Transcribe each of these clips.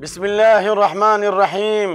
بسم اللہ الرحمن الرحیم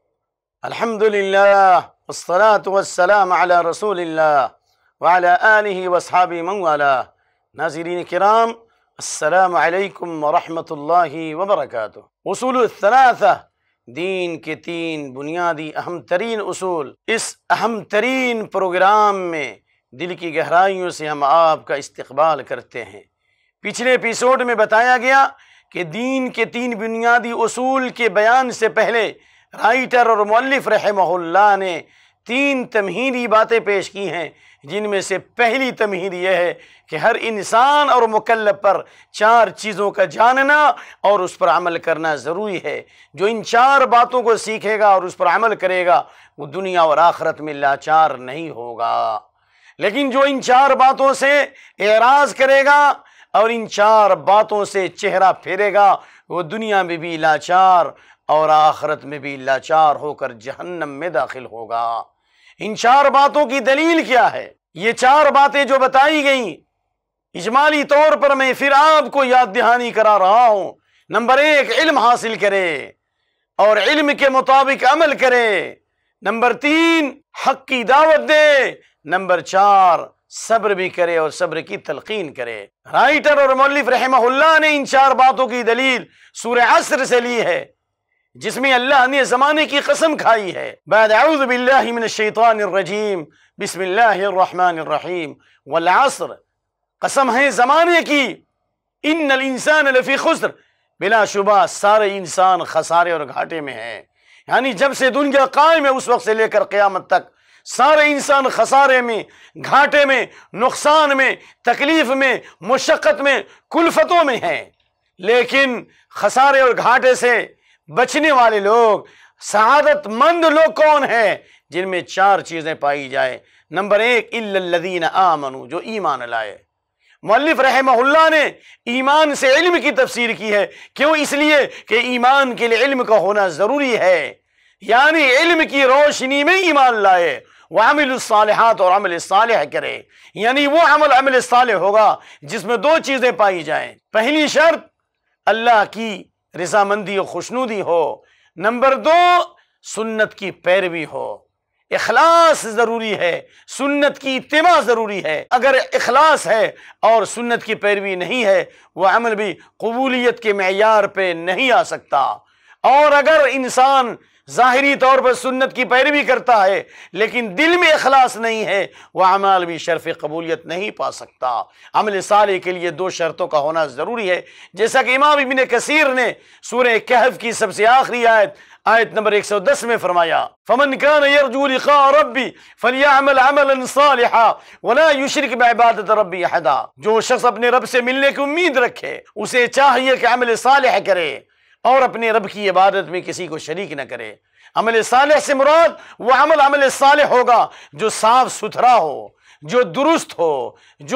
الحمد للہ والصلاة والسلام علی رسول اللہ وعلی آلہ واصحابہ من والاه۔ ناظرین کرام، السلام علیکم ورحمۃ اللہ وبرکاتہ۔ اصول الثلاثہ، دین کے تین بنیادی اہم ترین اصول۔ اس اہم ترین پروگرام میں دل کی گہرائیوں سے ہم آپ کا استقبال کرتے ہیں۔ پچھلے ایپیسوڈ میں بتایا گیا کہ دین کے تین بنیادی اصول کے بیان سے پہلے رائٹر اور مؤلف رحمہ اللہ نے تین تمہیدی باتیں پیش کی ہیں، جن میں سے پہلی تمہید یہ ہے کہ ہر انسان اور مکلف پر چار چیزوں کا جاننا اور اس پر عمل کرنا ضروری ہے۔ جو ان چار باتوں کو سیکھے گا اور اس پر عمل کرے گا وہ دنیا اور آخرت میں لاچار نہیں ہوگا، لیکن جو ان چار باتوں سے اعراض کرے گا اور ان چار باتوں سے چہرہ پھیرے گا وہ دنیا میں بھی لاچار اور آخرت میں بھی لاچار ہو کر جہنم میں داخل ہوگا۔ ان چار باتوں کی دلیل کیا ہے؟ یہ چار باتیں جو بتائی گئیں اجمالی طور پر میں پھر آپ کو یاد دہانی کرا رہا ہوں۔ نمبر ایک، علم حاصل کرے اور علم کے مطابق عمل کرے۔ نمبر تین، حق کی دعوت دے۔ نمبر چار، صبر بھی کرے اور صبر کی تلقین کرے۔ رائٹر اور مؤلف رحمہ اللہ نے ان چار باتوں کی دلیل سورہ عصر سے لی ہے، جس میں اللہ نے زمانے کی قسم کھائی ہے۔ بعد اعوذ باللہ من الشیطان الرجیم، بسم اللہ الرحمن الرحیم، والعصر، قسم ہے زمانے کی، ان الانسان لفی خسر، بلا شبہ سارے انسان خسارے اور گھاٹے میں ہیں۔ یعنی جب سے دنیا قائم ہے اس وقت سے لے کر قیامت تک سارے انسان خسارے میں، گھاٹے میں، نقصان میں، تکلیف میں، مشقت میں، کلفتوں میں ہیں۔ لیکن خسارے اور گھاٹے سے بچنے والے لوگ، سعادت مند لوگ کون ہیں؟ جن میں چار چیزیں پائی جائیں۔ نمبر ایک، الا الذین آمنوا، جو ایمان لائے۔ مؤلف رحمہ اللہ نے ایمان سے علم کی تفسیر کی ہے۔ کیوں؟ اس لیے کہ ایمان کے لیے علم کا ہونا ضروری ہے، یعنی علم کی روشنی میں ایمان لائے، وعمل الصالحات، اور عمل صالح کرے، یعنی وہ عمل صالح ہوگا جس میں دو چیزیں پائی جائیں۔ پہلی شرط، اللہ کی رضامندی و خوشنودی ہو۔ نمبر دو، سنت کی پیروی ہو۔ اخلاص ضروری ہے، سنت کی اتباع ضروری ہے۔ اگر اخلاص ہے اور سنت کی پیروی نہیں ہے وہ عمل بھی قبولیت کے معیار پہ نہیں آ سکتا۔ اور اگر انسان ظاہری طور پر سنت کی پیروی کرتا ہے لیکن دل میں اخلاص نہیں ہے وہ اعمال بھی شرف قبولیت نہیں پا سکتا۔ عمل صالح کے لیے دو شرطوں کا ہونا ضروری ہے، جیسا کہ امام ابن کثیر نے سورہ کہف کی سب سے آخری آیت نمبر 110 میں فرمایا، فمن كان يرجو لقاء ربي فليعمل عملا صالحا ولا يشرك بعبادة ربي احدا۔ جو شخص اپنے رب سے ملنے کی امید رکھے اسے چاہیے کہ عمل صالح کرے اور اپنے رب کی عبادت میں کسی کو شریک نہ کرے۔ عمل صالح سے مراد وہ عمل صالح ہوگا جو صاف ستھرا ہو، جو درست ہو، جو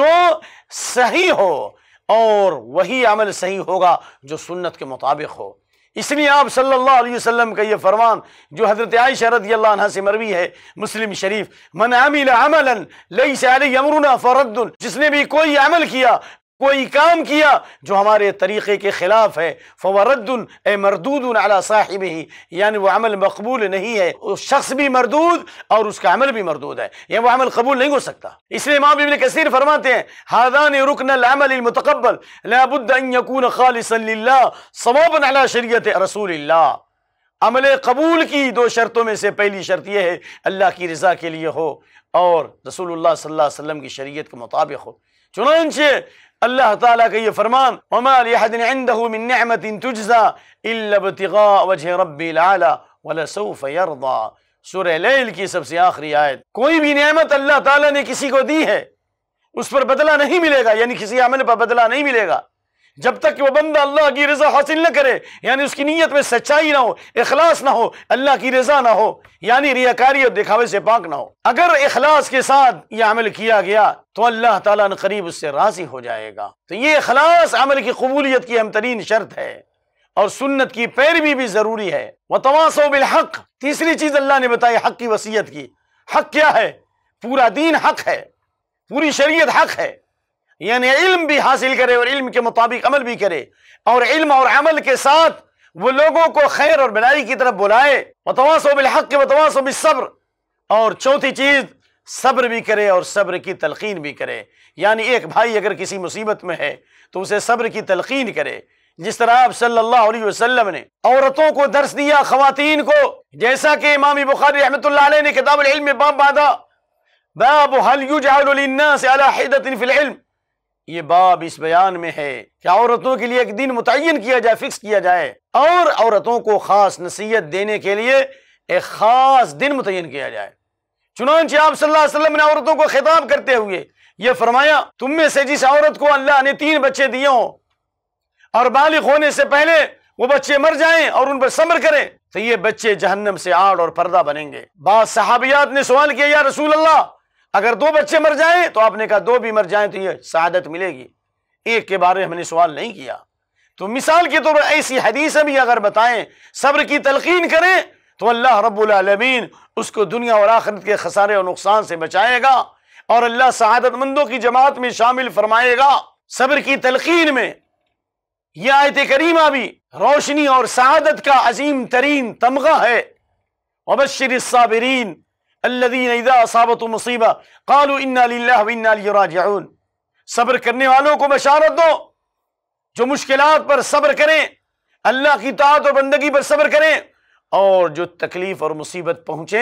صحیح ہو، اور وہی عمل صحیح ہوگا جو سنت کے مطابق ہو۔ اس لیے آپ صلی اللہ علیہ وسلم کا یہ فرمان جو حضرت عائشہ رضی اللہ عنہ سے مروی ہے مسلم شریف، من عمل عملا لیس علیہ امرنا فرد، جس نے بھی کوئی عمل کیا، کوئی کام کیا جو ہمارے طریقے کے خلاف ہے، فورد اے مردود علی صاحبہ، یعنی وہ عمل مقبول نہیں ہے، اس شخص بھی مردود اور اس کا عمل بھی مردود ہے، یعنی وہ عمل قبول نہیں ہو سکتا۔ اس لیے امام ابن کثیر فرماتے ہیں، ہذان رکن العمل المتقبل لا بد ان يكون خالصا للہ صوابا علی شریعت رسول اللہ۔ عمل قبول کی دو شرطوں میں سے پہلی شرط یہ ہے اللہ کی رضا کے لیے ہو اور رسول اللہ صلی اللہ علیہ وسلم کی شریعت کے مطابق ہو۔ چنانچہ اللہ تعالیٰ کا یہ فرمان، وَمَا لِأَحَدٍ عِندَهُ مِن نِعْمَةٍ تُجْزَى إِلَّا ابْتِغَاءَ وَجْهِ رَبِّ الْأَعْلَى وَلَسَوْفَ يَرْضَى۔ سورہ لیل کی سب سے آخری آیت۔ کوئی بھی نعمت اللہ تعالیٰ نے کسی کو دی ہے اس پر بدلہ نہیں ملے گا، یعنی کسی عمل پر بدلہ نہیں ملے گا جب تک کہ وہ بندہ اللہ کی رضا حاصل نہ کرے، یعنی اس کی نیت میں سچائی نہ ہو، اخلاص نہ ہو، اللہ کی رضا نہ ہو، یعنی ریاکاری اور دکھاوے سے پاک نہ ہو۔ اگر اخلاص کے ساتھ یہ عمل کیا گیا تو اللہ تعالیٰ نے قریب اس سے راضی ہو جائے گا۔ تو یہ اخلاص عمل کی قبولیت کی اہم ترین شرط ہے، اور سنت کی پیروی بھی ضروری ہے۔ وَتَوَاصَوْا بِالْحَقِّ، تیسری چیز اللہ نے بتائی حق کی وصیت کی۔ حق کیا ہے؟ پورا دین حق ہے، پوری شریعت حق ہے، یعنی علم بھی حاصل کرے اور علم کے مطابق عمل بھی کرے، اور علم اور عمل کے ساتھ وہ لوگوں کو خیر اور بھلائی کی طرف بلائے، وتواصوا بالحق وتواصوا بالصبر، اور چوتھی چیز صبر بھی کرے اور صبر کی تلقین بھی کرے، یعنی ایک بھائی اگر کسی مصیبت میں ہے تو اسے صبر کی تلقین کرے، جس طرح آپ صلی اللہ علیہ وسلم نے عورتوں کو درس دیا، خواتین کو، جیسا کہ امام بخاری رحمۃ اللہ علیہ نے کتاب العلم میں باب باندھا، باب هل يجعل للناس على حدة في العلم، یہ باب اس بیان میں ہے کہ عورتوں کے لیے ایک دن متعین کیا جائے، فکس کیا جائے، اور عورتوں کو خاص نصیحت دینے کے لیے ایک خاص دن متعین کیا جائے۔ چنانچہ آپ صلی اللہ علیہ وسلم نے عورتوں کو خطاب کرتے ہوئے یہ فرمایا، تم میں سے جس عورت کو اللہ نے 3 بچے دیے ہوں اور بالغ ہونے سے پہلے وہ بچے مر جائیں اور ان پر صبر کریں تو یہ بچے جہنم سے آڑ اور پردہ بنیں گے۔ بعض صحابیات نے سوال کیا، یا رسول اللہ اگر 2 بچے مر جائیں؟ تو آپ نے کہا 2 بھی مر جائیں تو یہ سعادت ملے گی، ایک کے بارے میں ہم نے سوال نہیں کیا۔ تو مثال کے طور پر ایسی حدیثیں بھی اگر بتائیں، صبر کی تلقین کریں تو اللہ رب العالمین اس کو دنیا اور آخرت کے خسارے اور نقصان سے بچائے گا، اور اللہ سعادت مندوں کی جماعت میں شامل فرمائے گا۔ صبر کی تلقین میں یہ آیت کریمہ بھی روشنی اور سعادت کا عظیم ترین تمغہ ہے۔ وبشر الصابرین الذین اذا اصابتهم مصیبہ قالوا انا للہ وانا الیہ راجعون، صبر کرنے والوں کو بشارت دو جو مشکلات پر صبر کریں، اللہ کی طاعت اور بندگی پر صبر کریں، اور جو تکلیف اور مصیبت پہنچے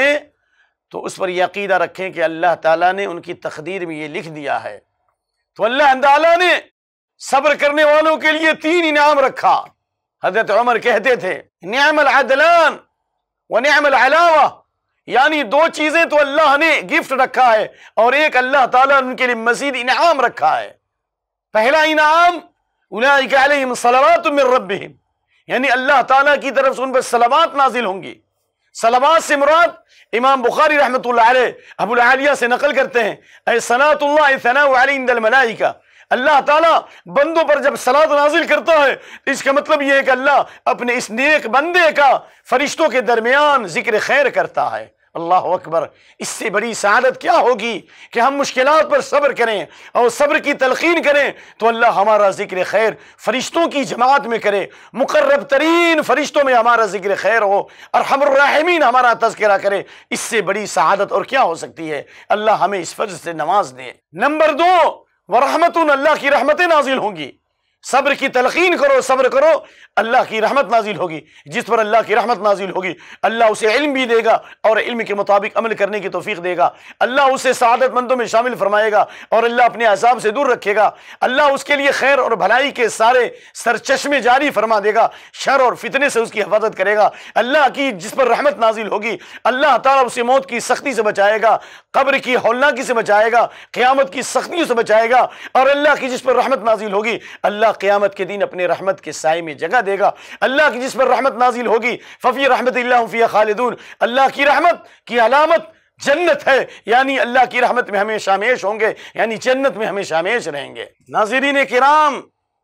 تو اس پر یہ عقیدہ رکھیں کہ اللہ تعالیٰ نے ان کی تقدیر میں یہ لکھ دیا ہے۔ تو اللہ تعالیٰ نے صبر کرنے والوں کے لیے 3 انعام رکھا۔ حضرت عمر کہتے تھے، نعم العدلان ونعم العلاوہ، یعنی 2 چیزیں تو اللہ نے گفٹ رکھا ہے اور ایک اللہ تعالیٰ نے ان کے لیے مزید انعام رکھا ہے۔ پہلا انعام اولئک علیہم صلوات من ربہم، یعنی اللہ تعالیٰ کی طرف سے ان پر صلوات نازل ہوں گی۔ صلوات سے مراد امام بخاری رحمۃ اللہ علیہ ابو العالیہ سے نقل کرتے ہیں، اے صلاۃ اللہ ثناء علی عند الملائکہ، اللہ تعالیٰ بندوں پر جب صلوات نازل کرتا ہے اس کا مطلب یہ ہے کہ اللہ اپنے اس نیک بندے کا فرشتوں کے درمیان ذکر خیر کرتا ہے۔ اللہ اکبر، اس سے بڑی سعادت کیا ہوگی کہ ہم مشکلات پر صبر کریں اور صبر کی تلقین کریں تو اللہ ہمارا ذکر خیر فرشتوں کی جماعت میں کرے، مقرب ترین فرشتوں میں ہمارا ذکر خیر ہو، ارحم الراحمین ہمارا تذکرہ کرے۔ اس سے بڑی سعادت اور کیا ہو سکتی ہے؟ اللہ ہمیں اس فضل سے نواز دے۔ نمبر 2، ورحمتن، اللہ کی رحمتیں نازل ہوں گی۔ صبر کی تلقین کرو، صبر کرو، اللہ کی رحمت نازل ہوگی۔ جس پر اللہ کی رحمت نازل ہوگی اللہ اسے علم بھی دے گا اور علم کے مطابق عمل کرنے کی توفیق دے گا، اللہ اسے سعادت مندوں میں شامل فرمائے گا اور اللہ اپنے عذاب سے دور رکھے گا، اللہ اس کے لیے خیر اور بھلائی کے سارے سرچشمے جاری فرما دے گا، شر اور فتنے سے اس کی حفاظت کرے گا۔ اللہ کی جس پر رحمت نازل ہوگی اللہ تعالیٰ اسے موت کی سختی سے بچائے گا، قبر کی ہولناکی سے بچائے گا، قیامت کی سختیوں سے بچائے گا، اور اللہ کی جس پر رحمت نازل ہوگی اللہ قیامت کے دن اپنے رحمت کے سائے میں جگہ دے گا۔ اللہ کی جس پر رحمت نازل ہوگی ففی رحمت اللہ ہم فیہا خالدون، اللہ کی رحمت کی علامت جنت ہے، یعنی اللہ کی رحمت میں ہمیشہ ہمیش ہوں گے، یعنی جنت میں ہمیشہ ہمیش رہیں گے۔ ناظرین کرام،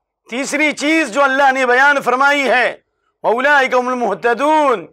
تیسری چیز جو اللہ نے بیان فرمائی ہے وَأُولَٰئِكَ هُمُ الْمُهْتَدُونَ،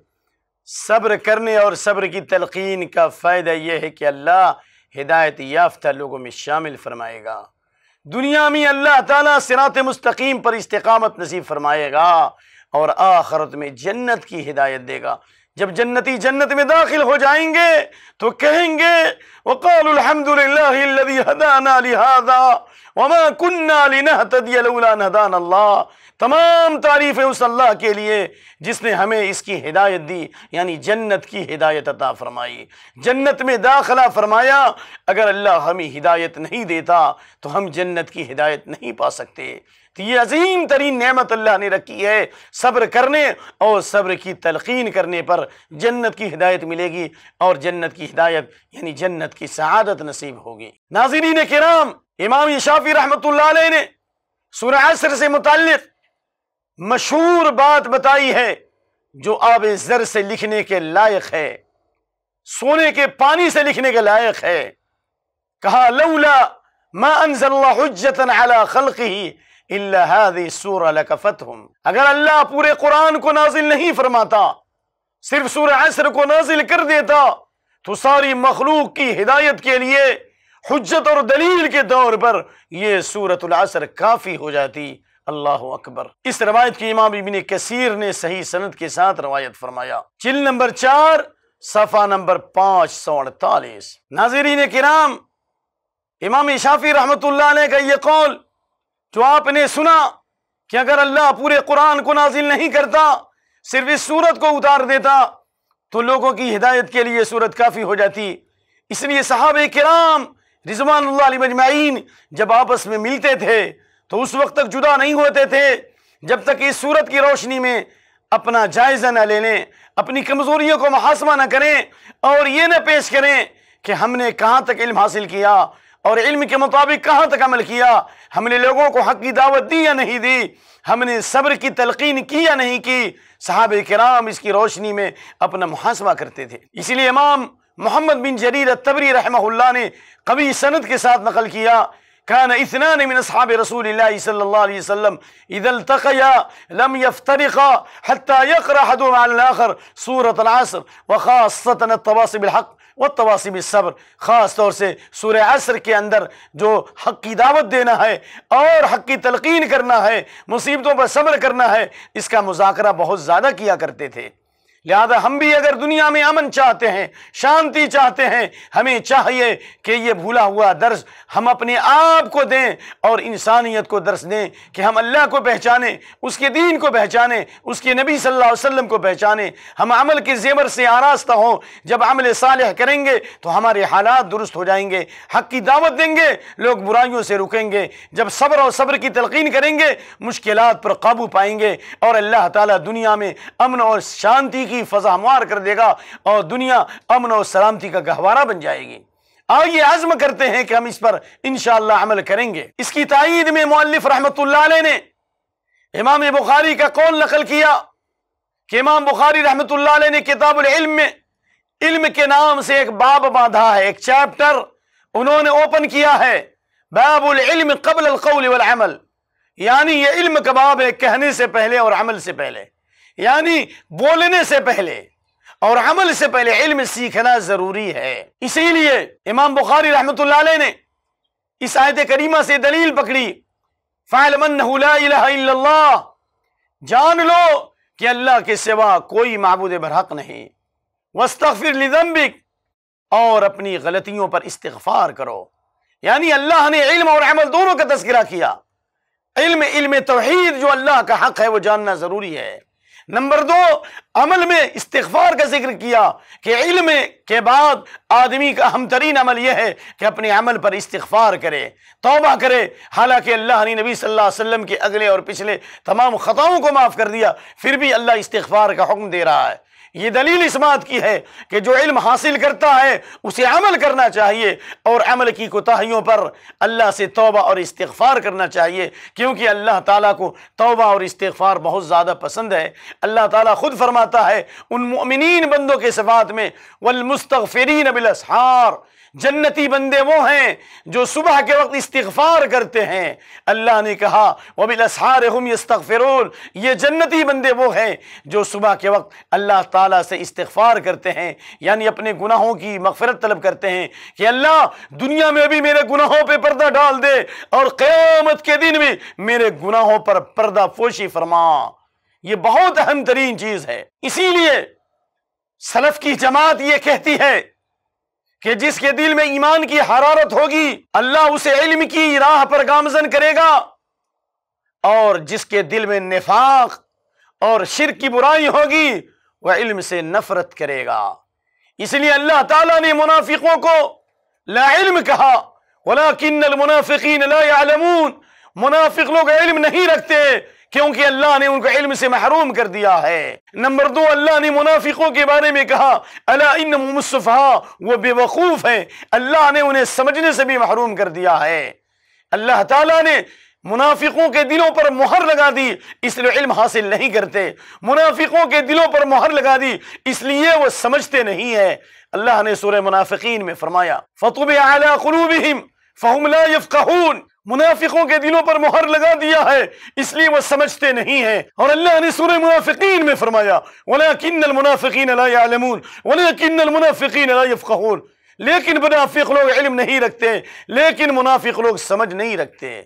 صبر کرنے اور صبر کی تلقین کا فائدہ یہ ہے کہ اللہ ہدایت یافتہ لوگوں میں شامل فرمائے گا۔ دنیا میں اللہ تعالیٰ صراط مستقیم پر استقامت نصیب فرمائے گا اور آخرت میں جنت کی ہدایت دے گا۔ جب جنتی جنت میں داخل ہو جائیں گے تو کہیں گے وَقَالُوا الْحَمْدُ لِلَّهِ الَّذِي هَدَانَا لِهَذَا وَمَا كُنَّا لِنَهْتَدِيَ لَوْلَا أَنْ هَدَانَا اللَّهُ، تمام تعریفیں اس اللہ کے لیے جس نے ہمیں اس کی ہدایت دی، یعنی جنت کی ہدایت عطا فرمائی، جنت میں داخلہ فرمایا۔ اگر اللہ ہمیں ہدایت نہیں دیتا تو ہم جنت کی ہدایت نہیں پا سکتے۔ تو یہ عظیم ترین نعمت اللہ نے رکھی ہے، صبر کرنے اور صبر کی تلقین کرنے پر جنت کی ہدایت ملے گی، اور جنت کی ہدایت یعنی جنت کی سعادت نصیب ہوگی۔ ناظرین کرام، امام شافعی رحمۃ اللہ علیہ نے سورہ عصر سے متعلق مشہور بات بتائی ہے جو آب زر سے لکھنے کے لائق ہے، سونے کے پانی سے لکھنے کے لائق ہے۔ کہا لولا ما انزل اللہ حجتا علی خلقہ الا هذه السورہ لکفتہم، اگر اللہ پورے قرآن کو نازل نہیں فرماتا، صرف سورہ عصر کو نازل کر دیتا تو ساری مخلوق کی ہدایت کے لیے حجت اور دلیل کے طور پر یہ سورۃ العصر کافی ہو جاتی۔ اللہ اکبر۔ اس روایت کی امام ابن کثیر نے صحیح سند کے ساتھ روایت فرمایا۔ جلد نمبر 4 صفحہ نمبر 548۔ ناظرین کرام، امام شافعی رحمۃ اللہ علیہ کا یہ قول جو آپ نے سنا کہ اگر اللہ پورے قرآن کو نازل نہیں کرتا، صرف اس سورت کو اتار دیتا تو لوگوں کی ہدایت کے لیے سورت کافی ہو جاتی۔ اس لیے صحابہ کرام رضوان اللہ علیہم اجمعین جب آپس میں ملتے تھے تو اس وقت تک جدا نہیں ہوتے تھے جب تک اس سورت کی روشنی میں اپنا جائزہ نہ لے لیں، اپنی کمزوریوں کو محاسبہ نہ کریں اور یہ نہ پیش کریں کہ ہم نے کہاں تک علم حاصل کیا اور علم کے مطابق کہاں تک عمل کیا، ہم نے لوگوں کو حق کی دعوت دی یا نہیں دی، ہم نے صبر کی تلقین کی یا نہیں کی۔ صحابہ کرام اس کی روشنی میں اپنا محاسبہ کرتے تھے۔ اسی لیے امام محمد بن جریر الطبری رحمہ اللہ نے قوی سند کے ساتھ نقل کیا، كان اثنان من اصحاب رسول الله صلى الله عليه وسلم اذا التقيا لم يفترقا حتى يقرأ احدهما على الاخر سورة العصر وخاصة التواصي بالحق والتواصي بالصبر۔ خاص طور سے سورہ عصر کے اندر جو حق کی دعوت دینا ہے اور حق کی تلقین کرنا ہے، مصیبتوں پر صبر کرنا ہے، اس کا مذاکرہ بہت زیادہ کیا کرتے تھے۔ لہذا ہم بھی اگر دنیا میں امن چاہتے ہیں، شانتی چاہتے ہیں، ہمیں چاہیے کہ یہ بھولا ہوا درس ہم اپنے آپ کو دیں اور انسانیت کو درس دیں کہ ہم اللہ کو پہچانیں، اس کے دین کو پہچانیں، اس کے نبی صلی اللہ علیہ وسلم کو پہچانیں، ہم عمل کے زیور سے آراستہ ہوں۔ جب عمل صالح کریں گے تو ہمارے حالات درست ہو جائیں گے، حق کی دعوت دیں گے، لوگ برائیوں سے رکیں گے۔ جب صبر اور صبر کی تلقین کریں گے، مشکلات پر قابو پائیں گے اور اللہ تعالیٰ دنیا میں امن اور شانتی کی فضا ہموار کر دے گا اور دنیا امن اور سلامتی کا گہوارہ بن جائے گی۔ آئیے عزم کرتے ہیں کہ ہم اس پر انشاءاللہ عمل کریں گے۔ اس کی تائید میں مؤلف رحمۃ اللہ علیہ نے امام بخاری کا قول نقل کیا کہ امام بخاری رحمۃ اللہ علیہ نے کتاب العلم میں علم کے نام سے ایک باب باندھا ہے، ایک چیپٹر انہوں نے اوپن کیا ہے، باب العلم قبل القول والعمل، یعنی یہ علم کا باب ہے کہنے سے پہلے اور عمل سے پہلے، یعنی بولنے سے پہلے اور عمل سے پہلے علم سیکھنا ضروری ہے۔ اسی لیے امام بخاری رحمۃ اللہ علیہ نے اس آیت کریمہ سے دلیل پکڑی، فَاعْلَمْ أَنَّهُ لَا إِلَهَ إِلَّا اللَّهُ، جان لو کہ اللہ کے سوا کوئی معبود برحق نہیں، وَاسْتَغْفِرْ لِذَنبِكَ، اور اپنی غلطیوں پر استغفار کرو۔ یعنی اللہ نے علم اور عمل دونوں کا تذکرہ کیا۔ علم توحید جو اللہ کا حق ہے وہ جاننا ضروری ہے۔ نمبر 2، عمل میں استغفار کا ذکر کیا کہ علم کے بعد آدمی کا اہم ترین عمل یہ ہے کہ اپنے عمل پر استغفار کرے، توبہ کرے۔ حالانکہ اللہ نے نبی صلی اللہ علیہ وسلم کے اگلے اور پچھلے تمام خطاؤں کو معاف کر دیا، پھر بھی اللہ استغفار کا حکم دے رہا ہے۔ یہ دلیل اس بات کی ہے کہ جو علم حاصل کرتا ہے اسے عمل کرنا چاہیے اور عمل کی کوتاہیوں پر اللہ سے توبہ اور استغفار کرنا چاہیے، کیونکہ اللہ تعالیٰ کو توبہ اور استغفار بہت زیادہ پسند ہے۔ اللہ تعالیٰ خود فرماتا ہے ان مؤمنین بندوں کے صفات میں، والمستغفرین بالاسحار، جنتی بندے وہ ہیں جو صبح کے وقت استغفار کرتے ہیں۔ اللہ نے کہا وبالاسحار ہم یستغفرون، یہ جنتی بندے وہ ہیں جو صبح کے وقت اللہ تعالیٰ سے استغفار کرتے ہیں، یعنی اپنے گناہوں کی مغفرت طلب کرتے ہیں کہ اللہ دنیا میں بھی میرے گناہوں پہ پردہ ڈال دے اور قیامت کے دن بھی میرے گناہوں پر پردہ پوشی فرما۔ یہ بہت اہم ترین چیز ہے۔ اسی لیے سلف کی جماعت یہ کہتی ہے کہ جس کے دل میں ایمان کی حرارت ہوگی اللہ اسے علم کی راہ پر گامزن کرے گا، اور جس کے دل میں نفاق اور شرک کی برائی ہوگی وہ علم سے نفرت کرے گا۔ اس لیے اللہ تعالیٰ نے منافقوں کو لا علم کہا، وَلَكِنَّ الْمُنَافِقِينَ لَا يَعْلَمُونَ، منافق لوگ علم نہیں رکھتے کیونکہ اللہ نے ان کو علم سے محروم کر دیا ہے۔ نمبر 2، اللہ نے منافقوں کے بارے میں کہا الا انہم السفہاء، وہ بے وقوف ہیں، اللہ نے انہیں سمجھنے سے بھی محروم کر دیا ہے۔ اللہ تعالیٰ نے منافقوں کے دلوں پر مہر لگا دی، اس لیے علم حاصل نہیں کرتے۔ منافقوں کے دلوں پر مہر لگا دی اس لیے وہ سمجھتے نہیں ہیں۔ اللہ نے سورہ منافقین میں فرمایا فَطُبِعَ عَلَىٰ قُلُوبِهِمْ فَهُمْ لَا يَفْقَهُونَ، منافقوں کے دلوں پر مہر لگا دیا ہے اس لیے وہ سمجھتے نہیں ہیں۔ اور اللہ نے سورہ منافقین میں فرمایا وَلَكِنَّ الْمُنَافِقِينَ لَا يَعْلَمُونَ وَلَكِنَّ الْمُنَافِقِينَ لَا يَفْقَهُونَ، لیکن منافق لوگ علم نہیں رکھتے، لیکن منافق لوگ سمجھ نہیں رکھتے۔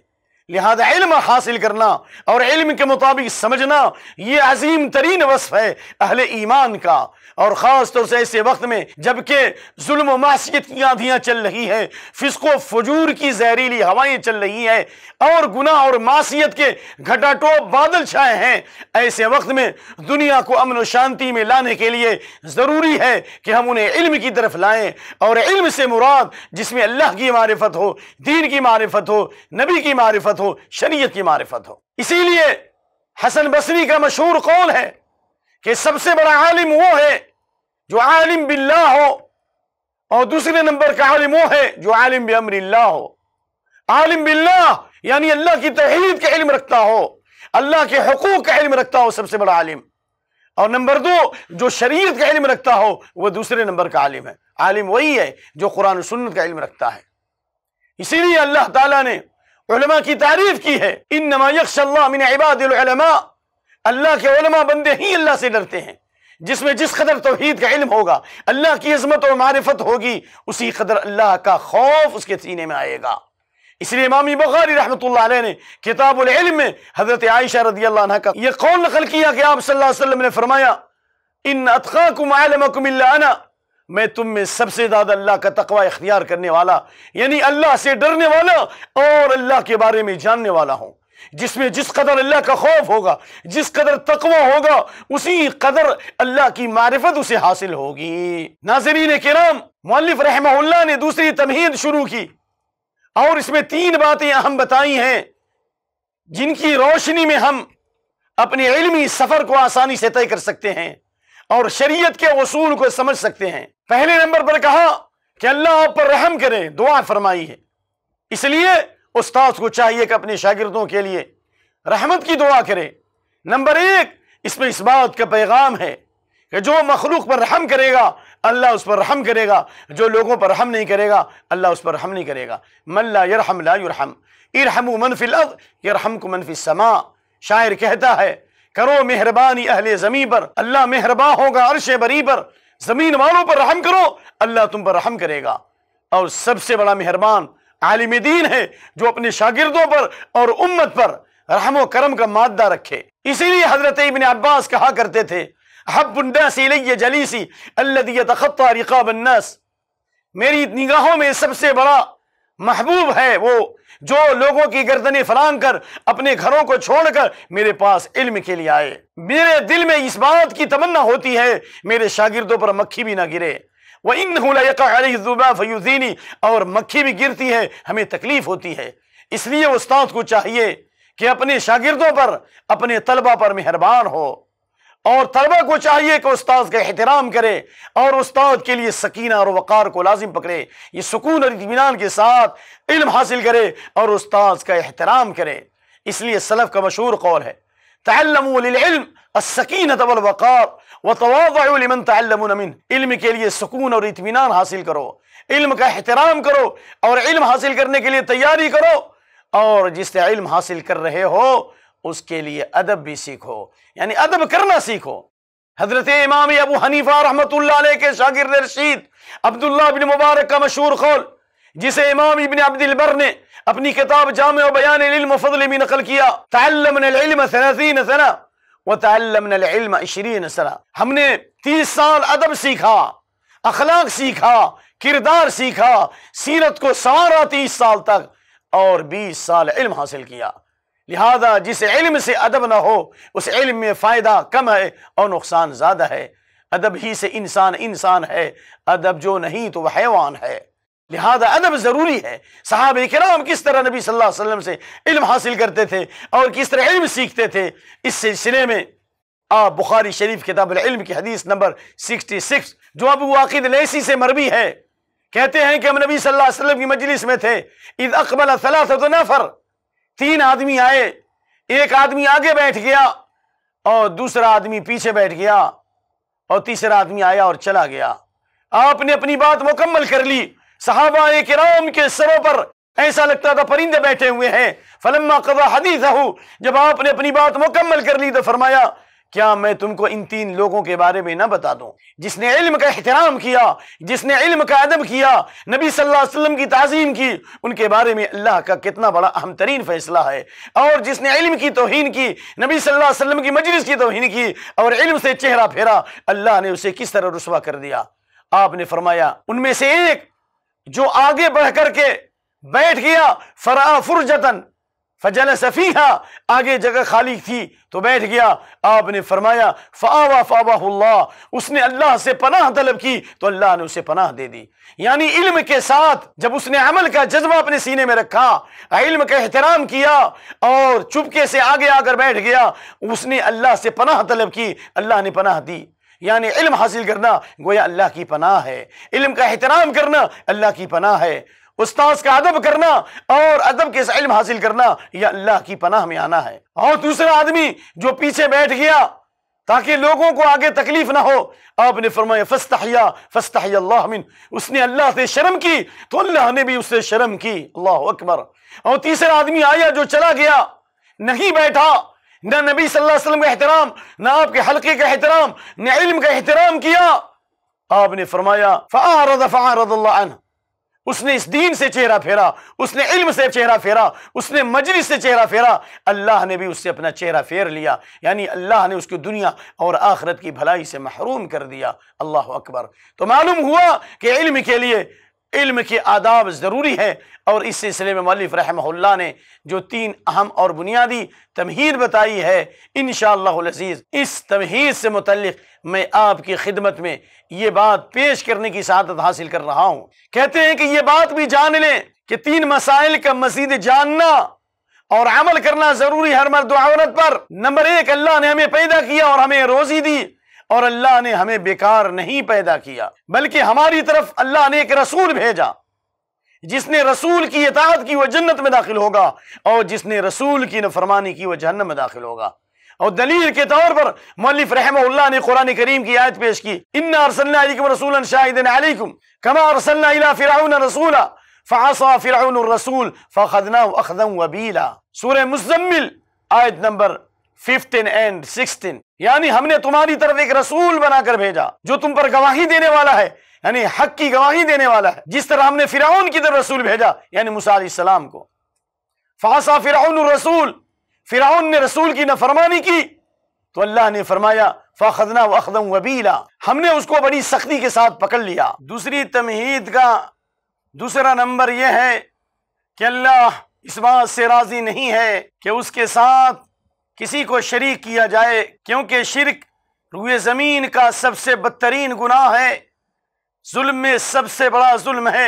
لہذا علم حاصل کرنا اور علم کے مطابق سمجھنا یہ عظیم ترین وصف ہے اہل ایمان کا، اور خاص طور سے ایسے وقت میں جبکہ ظلم و معصیت کی آندھیاں چل رہی ہیں، فسق و فجور کی زہریلی ہوائیں چل رہی ہیں، اور گناہ اور معصیت کے گھٹا ٹوپ بادل چھائے ہیں، ایسے وقت میں دنیا کو امن و شانتی میں لانے کے لیے ضروری ہے کہ ہم انہیں علم کی طرف لائیں، اور علم سے مراد جس میں اللہ کی معرفت ہو، دین کی معرفت ہو، نبی کی معرفت ہو، شریعت کی معرفت ہو۔ اسی لیے حسن بصری کا مشہور قول ہے کہ سب سے بڑا عالم وہ ہے جو عالم باللہ ہو، اور دوسرے نمبر کا عالم وہ ہے جو عالم بامر اللہ ہو۔ عالم باللہ یعنی اللہ کی توحید کا علم رکھتا ہو، اللہ کے حقوق کا علم رکھتا ہو، سب سے بڑا عالم، اور نمبر دو جو شریعت کا علم رکھتا ہو وہ دوسرے نمبر کا عالم ہے۔ عالم وہی ہے جو قرآن و سنت کا علم رکھتا ہے۔ اسی لیے اللہ تعالیٰ نے علماء کی تعریف کی ہے، انما یخشی اللہ من عباد العلماء، اللہ کے علماء بندے ہی اللہ سے ڈرتے ہیں۔ جس میں جس قدر توحید کا علم ہوگا، اللہ کی عظمت اور معرفت ہوگی، اسی قدر اللہ کا خوف اس کے سینے میں آئے گا۔ اس لیے امام بخاری رحمۃ اللہ علیہ نے کتاب العلم میں حضرت عائشہ رضی اللہ عنہ کا یہ قول نقل کیا کہ آپ صلی اللہ علیہ وسلم نے فرمایا، ان اتقاکم اعلمکم الا انا، میں تم میں سب سے زیادہ اللہ کا تقوی اختیار کرنے والا، یعنی اللہ سے ڈرنے والا اور اللہ کے بارے میں جاننے والا ہوں۔ جس میں جس قدر اللہ کا خوف ہوگا، جس قدر تقوی ہوگا، اسی قدر اللہ کی معرفت اسے حاصل ہوگی۔ ناظرین کرام، مؤلف رحمہ اللہ نے دوسری تمہید شروع کی، اور اس میں 3 باتیں اہم بتائی ہیں جن کی روشنی میں ہم اپنے علمی سفر کو آسانی سے طے کر سکتے ہیں اور شریعت کے اصول کو سمجھ سکتے ہیں۔ پہلے نمبر پر کہا کہ اللہ آپ پر رحم کرے، دعا فرمائی ہے، اس لیے استاد کو چاہیے کہ اپنے شاگردوں کے لیے رحمت کی دعا کرے۔ نمبر 1، اس میں اس بات کا پیغام ہے کہ جو مخلوق پر رحم کرے گا اللہ اس پر رحم کرے گا، جو لوگوں پر رحم نہیں کرے گا اللہ اس پر رحم نہیں کرے گا۔ من لا یرحم لا یرحم، ارحموا من فی الارض یرحمکم من فی السماء۔ شاعر کہتا ہے کرو مہربانی اہل زمین پر، اللہ مہربان ہوگا عرش بری پر، زمین والوں پر رحم کرو اللہ تم پر رحم کرے گا۔ اور سب سے بڑا مہربان عالم دین ہے جو اپنے شاگردوں پر اور امت پر رحم و کرم کا مادہ رکھے۔ اسی لیے حضرت ابن عباس کہا کرتے تھے، احب الناس الی جلیسی الذی یتخطی رقاب الناس، میری نگاہوں میں سب سے بڑا محبوب ہے وہ جو لوگوں کی گردنیں فلانگ کر اپنے گھروں کو چھوڑ کر میرے پاس علم کے لیے آئے۔ میرے دل میں اس بات کی تمنا ہوتی ہے میرے شاگردوں پر مکھی بھی نہ گرے، وَإِنَّهُ لَيَقَعُ عَلَيْهِ الذُّبَابُ فَيُؤْذِينِي، اور مکھی بھی گرتی ہے ہمیں تکلیف ہوتی ہے۔ اس لیے استاد کو چاہیے کہ اپنے شاگردوں پر، اپنے طلبہ پر مہربان ہو، اور طلبہ کو چاہیے کہ استاد کا احترام کرے اور استاد کے لیے سکینہ اور وقار کو لازم پکڑے، یہ سکون اور اطمینان کے ساتھ علم حاصل کرے اور استاد کا احترام کرے۔ اس لیے سلف کا مشہور قول ہے، تعلموا للعلم السکینۃ والوقار وتواضعوا لمن تعلمون منہ، علم کے لیے سکون اور اطمینان حاصل کرو، علم کا احترام کرو، اور علم حاصل کرنے کے لیے تیاری کرو، اور جس سے علم حاصل کر رہے ہو اس کے لیے ادب بھی سیکھو، یعنی ادب کرنا سیکھو۔ حضرت امام ابو حنیفہ رحمۃ اللہ علیہ کے شاگرد رشید عبداللہ بن مبارک کا مشہور قول، جسے امام ابن عبد البر نے اپنی کتاب جامع بیان العلم و فضل میں نقل کیا، تعلمنا العلم 30 سنہ وتعلمنا العلم 20 سنہ، ہم نے 30 سال ادب سیکھا، اخلاق سیکھا، کردار سیکھا، سیرت کو سنوارا 30 سال تک، اور 20 سال علم حاصل کیا۔ لہذا جس علم سے ادب نہ ہو اس علم میں فائدہ کم ہے اور نقصان زیادہ ہے۔ ادب ہی سے انسان انسان ہے، ادب جو نہیں تو وہ حیوان ہے۔ لہذا ادب ضروری ہے۔ صحابہ کرام کس طرح نبی صلی اللہ علیہ وسلم سے علم حاصل کرتے تھے اور کس طرح علم سیکھتے تھے، اس سلسلے میں آپ بخاری شریف کتاب العلم کی حدیث نمبر 66 جو ابو واقد لیثی سے مروی ہے، کہتے ہیں کہ ہم نبی صلی اللہ علیہ وسلم کی مجلس میں تھے، اذ اقبل 3 نفر، 3 آدمی آئے، ایک آدمی آگے بیٹھ گیا اور دوسرا آدمی پیچھے بیٹھ گیا اور تیسرا آدمی آیا اور چلا گیا۔ آپ نے اپنی بات مکمل کر لی، صحابہ کرام کے سروں پر ایسا لگتا تھا پرندے بیٹھے ہوئے ہیں۔ فلما قضى حدیثہ، جب آپ نے اپنی بات مکمل کر لی تو فرمایا کیا میں تم کو ان 3 لوگوں کے بارے میں نہ بتا دوں؟ جس نے علم کا احترام کیا، جس نے علم کا ادب کیا، نبی صلی اللہ علیہ وسلم کی تعظیم کی، ان کے بارے میں اللہ کا کتنا بڑا اہم ترین فیصلہ ہے۔ اور جس نے علم کی توہین کی، نبی صلی اللہ علیہ وسلم کی مجلس کی توہین کی اور علم سے چہرہ پھیرا، اللہ نے اسے کس طرح رسوا کر دیا۔ آپ نے فرمایا ان میں سے ایک جو آگے بڑھ کر کے بیٹھ گیا، فرآ فرجتن فجلس فیہا، آگے جگہ خالی تھی تو بیٹھ گیا، آپ نے فرمایا فآوا فآواہ اللہ، اس نے اللہ سے پناہ طلب کی تو اللہ نے اسے پناہ دے دی۔ یعنی علم کے ساتھ جب اس نے عمل کا جذبہ اپنے سینے میں رکھا، علم کا احترام کیا اور چپکے سے آگے آ کر بیٹھ گیا، اس نے اللہ سے پناہ طلب کی، اللہ نے پناہ دی۔ یعنی علم حاصل کرنا گویا اللہ کی پناہ ہے، علم کا احترام کرنا اللہ کی پناہ ہے، استاذ کا ادب کرنا اور ادب کے علم حاصل کرنا یہ اللہ کی پناہ میں آنا ہے۔ اور دوسرا آدمی جو پیچھے بیٹھ گیا تاکہ لوگوں کو آگے تکلیف نہ ہو، آپ نے فرمایا فاستحیا فاستحیا اللہ من، اس نے اللہ سے شرم کی تو اللہ نے بھی اس سے شرم کی، اللہ اکبر۔ اور تیسرا آدمی آیا جو چلا گیا، نہیں بیٹھا، نہ نبی صلی اللہ علیہ وسلم کا احترام، نہ آپ کے حلقے کا احترام، نہ علم کا احترام کیا، آپ نے فرمایا فأعرض اللہ عنہ، اس نے اس دین سے چہرہ پھیرا، اس نے علم سے چہرہ پھیرا، اس نے مجلس سے چہرہ پھیرا، اللہ نے بھی اس سے اپنا چہرہ پھیر لیا، یعنی اللہ نے اس کو دنیا اور آخرت کی بھلائی سے محروم کر دیا، اللہ اکبر۔ تو معلوم ہوا کہ علم کے لیے علم کے آداب ضروری ہے، اور اس سلسلے میں مؤلف رحمہ اللہ نے جو 3 اہم اور بنیادی تمہید بتائی ہے، انشاءاللہ العزیز اس تمہید سے متعلق میں آپ کی خدمت میں یہ بات پیش کرنے کی سعادت حاصل کر رہا ہوں۔ کہتے ہیں کہ یہ بات بھی جان لیں کہ 3 مسائل کا مزید جاننا اور عمل کرنا ضروری ہر مرد و عورت پر۔ نمبر 1، اللہ نے ہمیں پیدا کیا اور ہمیں روزی دی، اور اللہ نے ہمیں بیکار نہیں پیدا کیا، بلکہ ہماری طرف اللہ نے ایک رسول بھیجا، جس نے رسول کی اطاعت کی وہ جنت میں داخل ہوگا، اور جس نے رسول کی نافرمانی کی وہ جہنم میں داخل ہوگا۔ اور دلیل کے طور پر مؤلف رحمہ اللہ نے قرآن کریم کی آیت پیش کی، اِنَّا أَرْسَلْنَا إِلَيْكُمْ رَسُولًا شَاهِدًا عَلَيْكُمْ كَمَا أَرْسَلْنَا إِلَى فِرْعَوْنَ رَسُولًا فَعَصَىٰ فِرْعَوْنُ الرَّسُولَ فَأَخَذْنَاهُ أَخْذًا وَبِيلًا۔ سورہ مزمل آیت نمبر 15 اور 16، یعنی ہم نے تمہاری طرف ایک رسول بنا کر بھیجا جو تم پر گواہی دینے والا ہے، یعنی حق کی گواہی دینے والا ہے، جس طرح ہم نے فرعون کی طرف رسول بھیجا، یعنی موسیٰ علیہ السلام کو۔ فَعَصَىٰ فِرْعَوْنُ الرَّسُولَ، فرعون نے رسول کی نافرمانی کی تو اللہ نے فرمایا فَأَخَذْنَاهُ أَخْذًا وَبِيلًا، ہم نے اس کو بڑی سختی کے ساتھ پکڑ لیا۔ دوسری تمہید کا دوسرا نمبر یہ ہے کہ اللہ اس بات سے راضی نہیں ہے کہ اس کے ساتھ کسی کو شریک کیا جائے، کیونکہ شرک روئے زمین کا سب سے بدترین گناہ ہے، ظلم میں سب سے بڑا ظلم ہے۔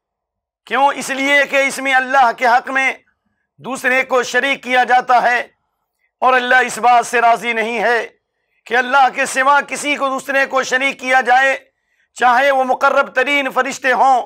کیوں؟ اس لیے کہ اس میں اللہ کے حق میں دوسرے کو شریک کیا جاتا ہے، اور اللہ اس بات سے راضی نہیں ہے کہ اللہ کے سوا کسی کو دوسرے کو شریک کیا جائے، چاہے وہ مقرب ترین فرشتے ہوں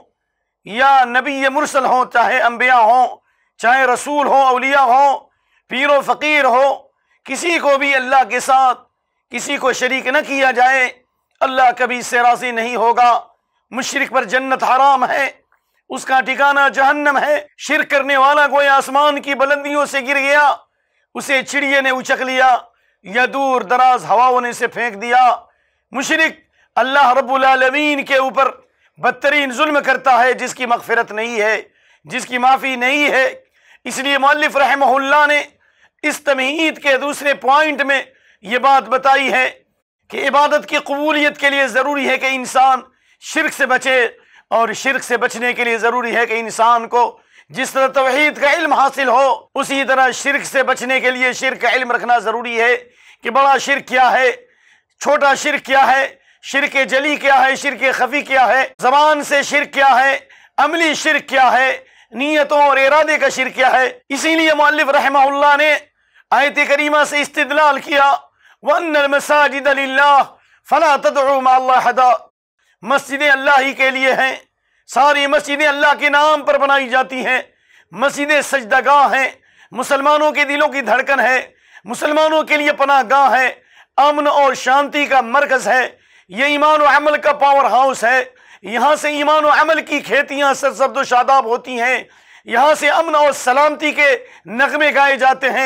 یا نبی مرسل ہوں، چاہے انبیاء ہوں، چاہے رسول ہوں، اولیاء ہوں، پیر و فقیر ہو، کسی کو بھی اللہ کے ساتھ کسی کو شریک نہ کیا جائے، اللہ کبھی اس سے راضی نہیں ہوگا۔ مشرک پر جنت حرام ہے، اس کا ٹھکانہ جہنم ہے۔ شرک کرنے والا گویا آسمان کی بلندیوں سے گر گیا، اسے چڑیے نے اچک لیا یا دور دراز ہواؤں نے اسے پھینک دیا۔ مشرک اللہ رب العالمین کے اوپر بدترین ظلم کرتا ہے، جس کی مغفرت نہیں ہے، جس کی معافی نہیں ہے۔ اس لیے مؤلف رحمہ اللہ نے اس تمہید کے دوسرے پوائنٹ میں یہ بات بتائی ہے کہ عبادت کی قبولیت کے لیے ضروری ہے کہ انسان شرک سے بچے، اور شرک سے بچنے کے لیے ضروری ہے کہ انسان کو جس طرح توحید کا علم حاصل ہو، اسی طرح شرک سے بچنے کے لیے شرک کا علم رکھنا ضروری ہے کہ بڑا شرک کیا ہے، چھوٹا شرک کیا ہے، شرک جلی کیا ہے، شرک خفی کیا ہے، زبان سے شرک کیا ہے، عملی شرک کیا ہے، نیتوں اور ارادے کا شرک کیا ہے۔ اسی لیے مؤلف رحمہ اللہ نے آیت کریمہ سے استدلال کیا، وَأَنَّ الْمَسَاجِدَ لِلَّهِ فَلَا تَدْعُوا مَعَ اللَّهِ أَحَدًا، مسجدیں اللہ ہی کے لیے ہیں، ساری مسجدیں اللہ کے نام پر بنائی جاتی ہیں، مسجدیں سجدہ گاہ ہیں، مسلمانوں کے دلوں کی دھڑکن ہے، مسلمانوں کے لیے پناہ گاہ ہے، امن اور شانتی کا مرکز ہے، یہ ایمان و عمل کا پاور ہاؤس ہے، یہاں سے ایمان و عمل کی کھیتیاں سرسبز و شاداب ہوتی ہیں، یہاں سے امن اور سلامتی کے نغمے گائے جاتے ہیں،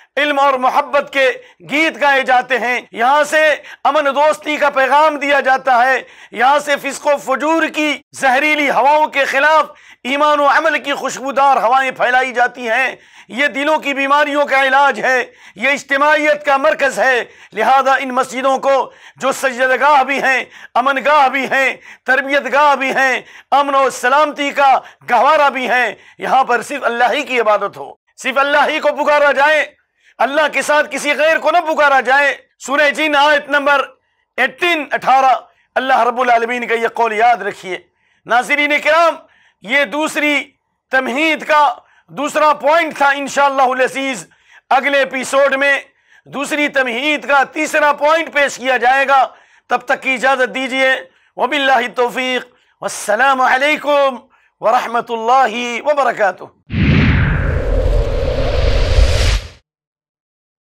علم اور محبت کے گیت گائے جاتے ہیں، یہاں سے امن دوستی کا پیغام دیا جاتا ہے، یہاں سے فسق و فجور کی زہریلی ہواؤں کے خلاف ایمان و عمل کی خوشبودار ہوائیں پھیلائی جاتی ہیں۔ یہ دلوں کی بیماریوں کا علاج ہے، یہ اجتماعیت کا مرکز ہے۔ لہذا ان مسجدوں کو جو سجدہ گاہ بھی ہیں، امن گاہ بھی ہیں، تربیت گاہ بھی ہیں، امن و سلامتی کا گہوارہ بھی ہیں، یہاں پر صرف اللہ ہی کی عبادت ہو، صرف اللہ ہی کو پکارا جائے، اللہ کے ساتھ کسی غیر کو نہ پکارا جائے۔ سورہ جن آیت نمبر 18 اللہ رب العالمین کا یہ قول یاد رکھیے۔ ناظرین کرام، یہ دوسری تمہید کا دوسرا پوائنٹ تھا۔ انشاءاللہ العزیز اگلے ایپیسوڈ میں دوسری تمہید کا تیسرا پوائنٹ پیش کیا جائے گا۔ تب تک کی اجازت دیجیے، وباللہ التوفیق، والسلام علیکم ورحمۃ اللہ وبرکاتہ۔